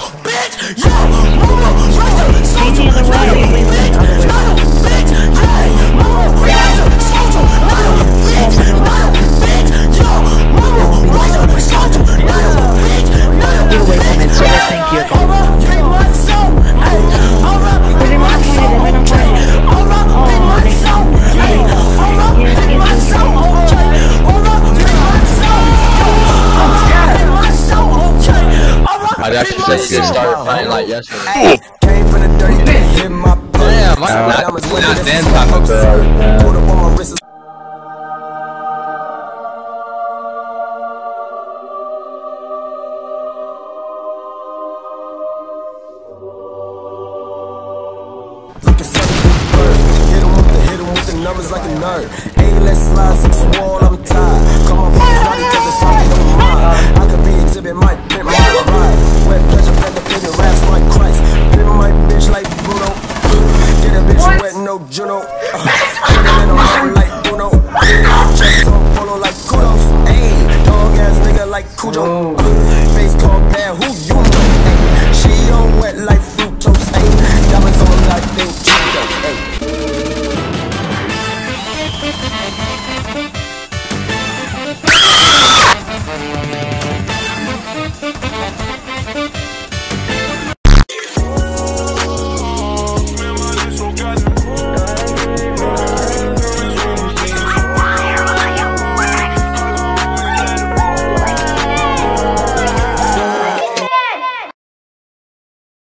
I actually just started playing like yesterday. Damn, I got dance Taco Bell. Numbers like a nerd. Hey, let's slide 6 wall, I'm tired. Come on, because it's something on my mind. I could be exhibit, might print my ride. Wet pleasure, better opinion, raps like Christ. Pin my bitch like Bruno. Get a bitch wet, no Juno. Put it in a roll like Bruno. Chest on polo like kudos. Ayy, dog ass nigga like Cujo. Face called bad, who you know? Ay, she on wet like fructose. Ayy, diamonds on like they Chico. Ayy.